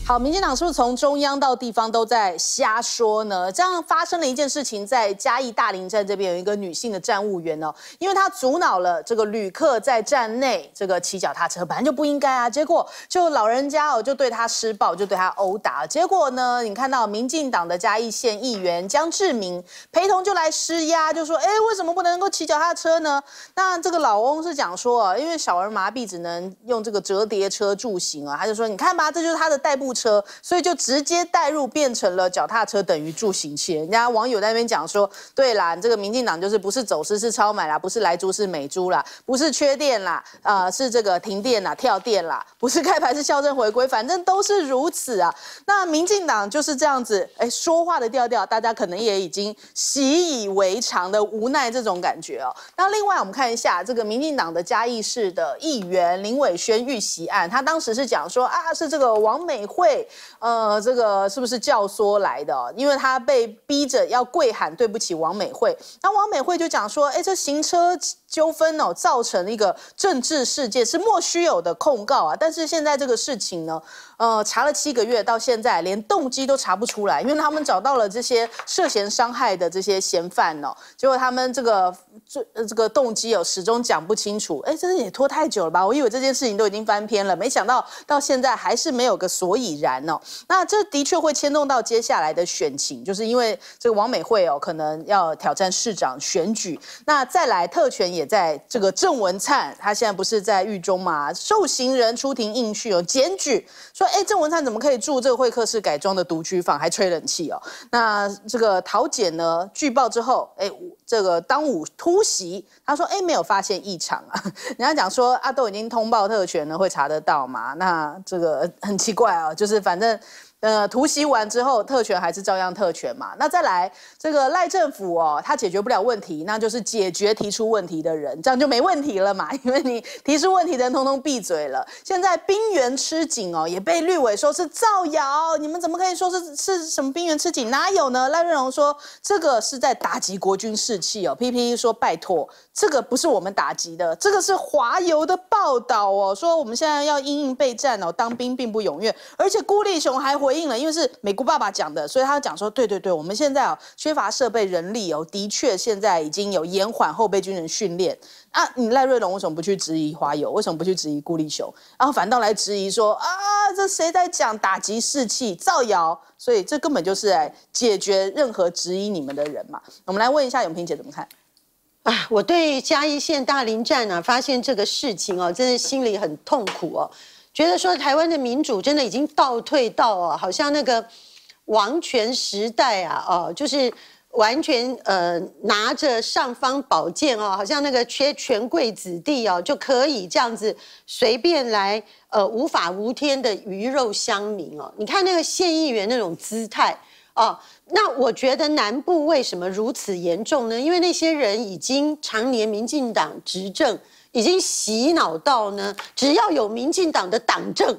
好，民进党是不是从中央到地方都在瞎说呢？这样发生了一件事情，在嘉义大林站这边有一个女性的站务员哦，因为她阻挠了这个旅客在站内这个骑脚踏车，本来就不应该啊，结果就老人家哦就对她施暴，就对她殴打，结果呢，你看到民进党的嘉义县议员江志明陪同就来施压，就说，为什么不能够骑脚踏车呢？那这个老翁是讲说，因为小儿麻痹只能用这个折叠车助行啊，他就说，你看吧，这就是他的代步车，所以就直接带入变成了脚踏车等于助行器。人家网友在那边讲说，对啦，这个民进党就是不是走私是超买啦，不是来猪是美猪啦，不是缺电啦，是这个停电啦、跳电啦，不是开牌是校正回归，反正都是如此啊。那民进党就是这样子，说话的调调，大家可能也已经习以为常的无奈这种感觉哦。那另外我们看一下这个民进党的嘉义市的议员林伟轩遇袭案，他当时是讲说啊，是这个王美惠。这个是不是教唆来的哦？因为他被逼着要跪喊对不起王美惠，那王美惠就讲说，这行车纠纷哦，造成一个政治事件，是莫须有的控告啊。但是现在这个事情呢，查了7个月，到现在连动机都查不出来，因为他们找到了这些涉嫌伤害的这些嫌犯哦，结果他们这个动机始终讲不清楚。这也拖太久了吧？我以为这件事情都已经翻篇了，没想到到现在还是没有个所以然哦。那这的确会牵动到接下来的选情，就是因为这个王美惠可能要挑战市长选举。那再来特权也在这个郑文灿，他现在不是在狱中嘛？受刑人出庭应讯检举说，郑文灿怎么可以住这个会客室改装的独居房，还吹冷气哦？那这个桃检呢据报之后，这个当午突袭，他说，没有发现异常啊。人家讲说啊，都已经通报特权了，会查得到嘛？那这个很奇怪啊，就是反正。突袭完之后，特权还是照样特权嘛。那再来，这个赖政府他解决不了问题，那就是解决提出问题的人，这样就没问题了嘛。因为你提出问题的人通通闭嘴了。现在冰原吃紧也被绿委说是造谣，你们怎么可以说是什么冰原吃紧？哪有呢？赖瑞荣说这个是在打击国军士气PPT 说拜托，这个不是我们打击的，这个是华邮的报道说我们现在要因应备战当兵并不踊跃，而且辜立雄还回应了，因为是美国爸爸讲的，所以他讲说，对，我们现在缺乏设备人力的确现在已经有延缓后备军人训练啊。你赖瑞龙为什么不去质疑华友？为什么不去质疑辜立雄？然后反倒来质疑说这谁在讲打击士气、造谣？所以这根本就是来解决任何质疑你们的人嘛。我们来问一下永平姐怎么看？ 我对嘉义县大林站发现这个事情真的心里很痛苦觉得说台湾的民主真的已经倒退到好像那个王权时代就是完全拿着尚方宝剑好像那个权贵子弟就可以这样子随便来无法无天的鱼肉乡民你看那个县议员那种姿态那我觉得南部为什么如此严重呢？因为那些人已经常年民进党执政。已经洗脑到呢，只要有民进党的党政，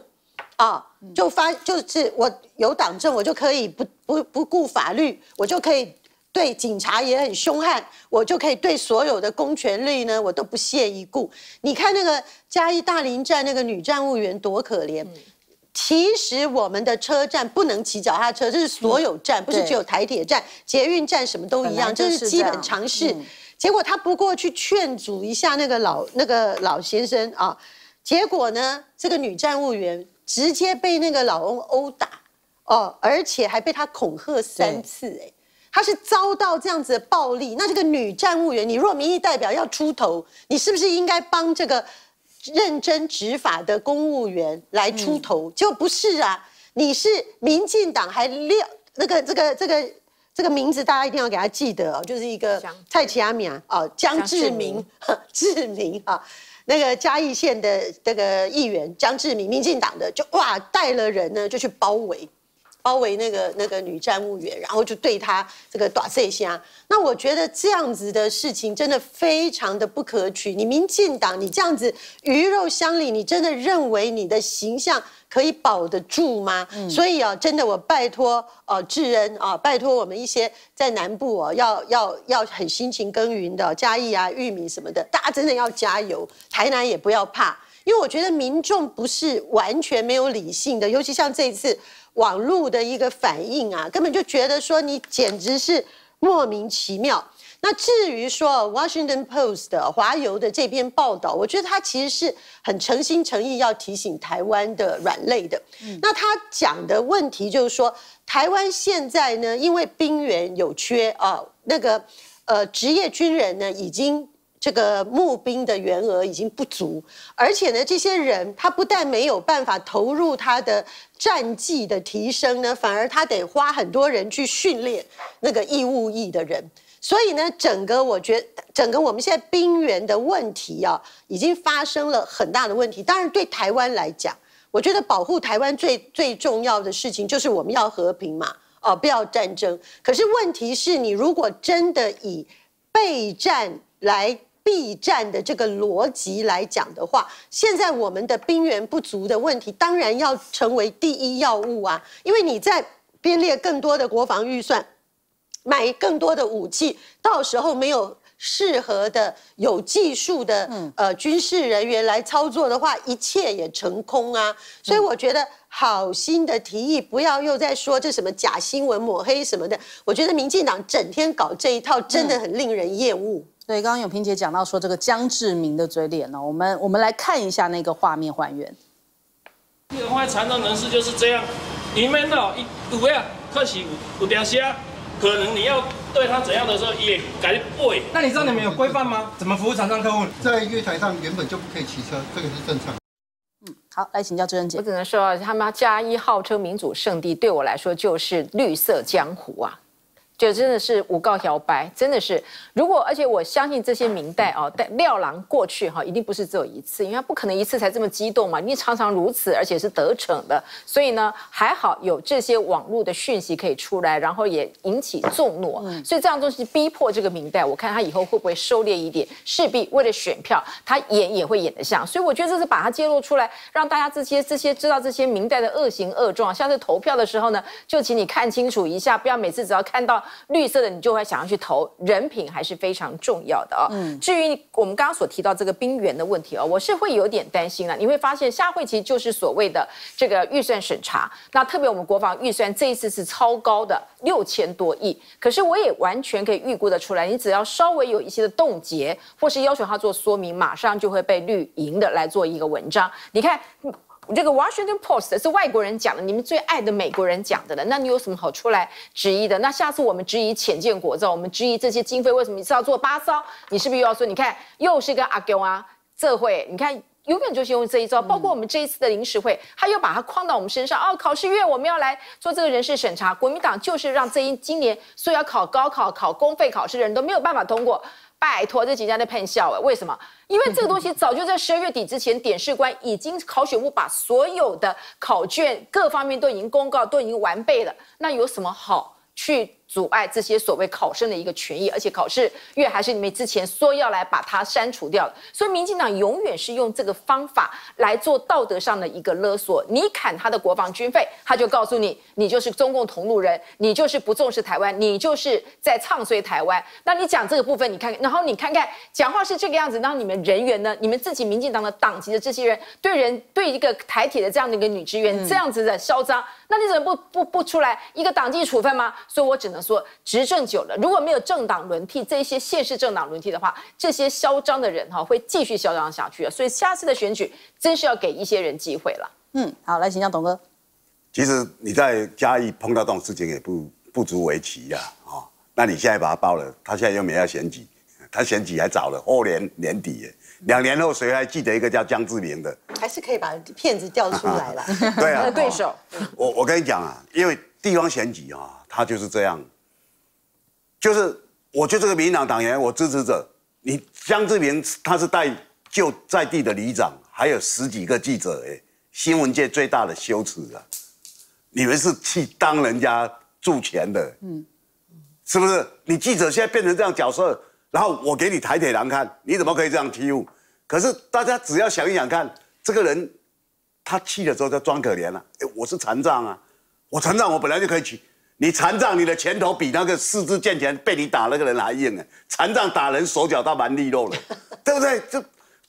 就是我有党政，我就可以不顾法律，我就可以对警察也很凶悍，我就可以对所有的公权力呢，我都不屑一顾。你看那个嘉义大林站那个女站务员多可怜。其实我们的车站不能骑脚踏车，这是所有站，不是只有台铁站、捷运站什么都一样，这是基本常识。结果他不过去劝阻一下那个老先生结果呢，这个女站务员直接被那个老翁殴打而且还被他恐吓3次他是遭到这样子的暴力。那这个女站务员，你若民意代表要出头，你是不是应该帮这个认真执法的公务员来出头？就不是啊，你是民进党还这个名字大家一定要给他记得就是一个蔡奇阿米江志明志明那个嘉义县的这个议员江志明，民进党的就带了人呢就去包围那个女站务员，然后就对她这个打这下。那我觉得这样子的事情真的非常的不可取。你民进党你这样子鱼肉乡里，你真的认为你的形象可以保得住吗？所以真的我拜托智恩拜托我们一些在南部要很辛勤耕耘的嘉义玉米什么的，大家真的要加油。台南也不要怕。因为我觉得民众不是完全没有理性的，尤其像这一次， 网络的一个反应啊，根本就觉得说你简直是莫名其妙。那至于说 Washington Post 的华邮的这篇报道，我觉得他其实是很诚心诚意要提醒台湾的软肋的。那他讲的问题就是说，台湾现在呢，因为兵源有缺啊，那个职业军人呢已经这个募兵的员额已经不足，而且呢，这些人他不但没有办法投入他的战绩的提升呢，反而他得花很多人去训练那个义务役的人。所以呢，我觉得整个我们现在兵源的问题啊，已经发生了很大的问题。当然，对台湾来讲，我觉得保护台湾最重要的事情就是我们要和平嘛，不要战争。可是问题是你如果真的以备战来避战的这个逻辑来讲的话，现在我们的兵源不足的问题，当然要成为第一要务啊，因为你在编列更多的国防预算。买更多的武器，到时候没有适合的有技术的军事人员来操作的话，一切也成空啊。所以我觉得好心的提议，不要又在说这什么假新闻抹黑什么的。我觉得民进党整天搞这一套，真的很令人厌恶。 对，刚刚永平姐讲到说这个江志明的嘴脸呢，我们来看一下那个画面还原。 你看残障人士就是这样，里面哦，有呀，可是有点些。可能你要对他怎样的时候，也该背。 那你知道你们有规范吗？怎么服务残障客户？ 在月台上原本就不可以骑车，这个是正常。 好，来请教志恩姐。 我只能说，他们嘉义号称民主圣地，对我来说就是绿色江湖啊。就真的是诬告摇摆，真的是。而且我相信这些明代啊，廖郎过去哈，一定不是只有一次，因为他不可能一次才这么激动嘛，一定常常如此，而且是得逞的。所以呢，还好有这些网络的讯息可以出来，然后也引起众怒。所以这样东西逼迫这个明代，我看他以后会不会收敛一点？势必为了选票，他演也会演得像。所以我觉得这是把它揭露出来，让大家这些知道这些明代的恶行恶状。下次投票的时候呢，就请你看清楚一下，不要每次只要看到绿色的你就会想要去投，人品还是非常重要的啊。至于我们刚刚所提到这个兵源的问题啊，我是会有点担心了。你会发现下会期就是所谓的这个预算审查，那特别我们国防预算这一次是超高的6000多亿，可是我也完全可以预估得出来，你只要稍微有一些的冻结，或是要求他做说明，马上就会被绿营的来做一个文章。你看。这个 Washington Post 是外国人讲的，你们最爱的美国人讲的了，那你有什么好出来质疑的？那下次我们质疑潜舰国造，我们质疑这些经费为什么你是要做8艘？你是不是又要说，你看又是跟阿公啊这会，你看永远就是用这一招，包括我们这一次的临时会，他又把它框到我们身上。考试院我们要来做这个人事审查，国民党就是让今年所有要考高考、考公费考试的人都没有办法通过。拜托，这几家在骗笑为什么？因为这个东西早就在12月底之前，点试官已经考选部把所有的考卷各方面都已经公告，都已经完备了。那有什么好去阻碍这些所谓考生的一个权益？而且考试院还是你们之前说要来把它删除掉的。所以民进党永远是用这个方法来做道德上的一个勒索。你砍他的国防军费，他就告诉你，你就是中共同路人，你就是不重视台湾，你就是在唱衰台湾。那你讲这个部分，你看，然后你看看讲话是这个样子，然后你们人员呢，你们自己民进党的党籍的这些人，对一个台铁的这样的一个女职员这样子的嚣张，那你怎么不出来一个党纪处分吗？所以我只能说，执政久了，如果没有政党轮替，这些县市政党轮替的话，这些嚣张的人会继续嚣张下去所以下次的选举真是要给一些人机会了。 好，来请教董哥。 其实你在嘉义碰到这种事情也不足为奇呀，那你现在把他爆了，他现在又没要选举，他选举还早了，后年底耶，2年后谁还记得一个叫江志明的？ 还是可以把骗子调出来了。 对啊， 对手。 我跟你讲啊，因为地方选举他就是这样，就是我就这个民进党党员，我支持者，你江志明他是就在地的里长，还有10几个记者，新闻界最大的羞耻啊！你们是去当人家助钱的，是不是？你记者现在变成这样角色，然后我给你台铁栏看，你怎么可以这样欺负？可是大家只要想一想看，这个人他气的时候就装可怜了。我是残障啊，我残障我本来就可以去。你残障，你的拳头比那个4肢健全被你打那个人还硬残障打人手脚倒蛮利落了，对不对？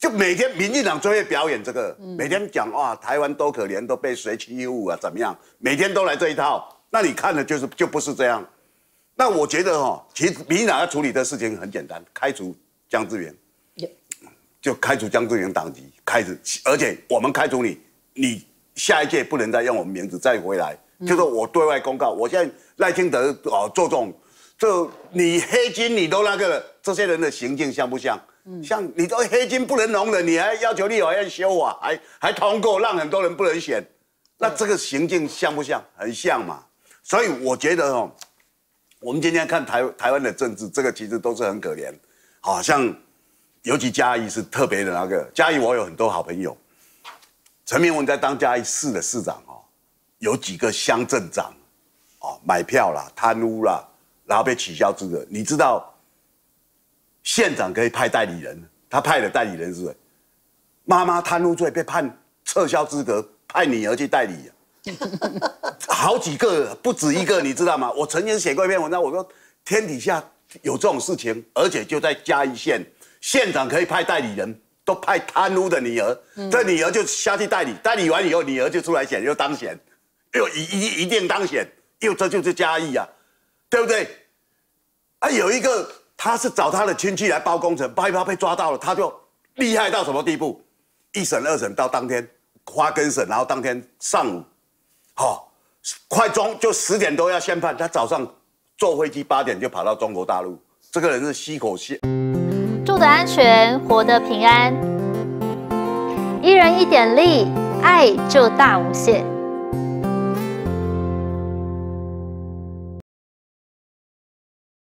就每天民进党就会表演这个，每天讲哇台湾多可怜，都被谁欺负啊，怎么样？每天都来这一套，那你看的就不是这样。那我觉得其实民进党要处理的事情很简单，开除江志源，就开除江志源党籍，而且我们开除你，你下一届不能再用我们名字再回来，就是我对外公告，我现在赖清德做这种，就你黑金你都那个了，这些人的行径像不像？像你都黑金不能容忍，你还要求立法院修法，还通过让很多人不能选，那这个行径像不像？很像嘛。所以我觉得我们今天看台湾的政治，这个其实都是很可怜，好像尤其嘉义是特别的那个。嘉义我有很多好朋友，陈明文在当嘉义市的市长有几个乡镇长买票啦、贪污啦，然后被取消资格。你知道县长可以派代理人，他派的代理人是谁？妈妈贪污罪被判撤销资格，派女儿去代理好几个，不止一个，你知道吗？我曾经写过一篇文章，我说天底下有这种事情，而且就在嘉义县，县长可以派代理人，都派贪污的女儿，这女儿就下去代理，代理完以后，女儿就出来选，又当选，又一定当选，这就是嘉义啊，对不对？有一个他是找他的亲戚来包工程，包一包被抓到了，他就厉害到什么地步？一审、二审到当天花更审，然后当天上午。快就10点多要宣判，他早上坐飞机8点就跑到中国大陆。这个人是吸口气。 住得安全，活得平安，一人一点力，爱就大无限。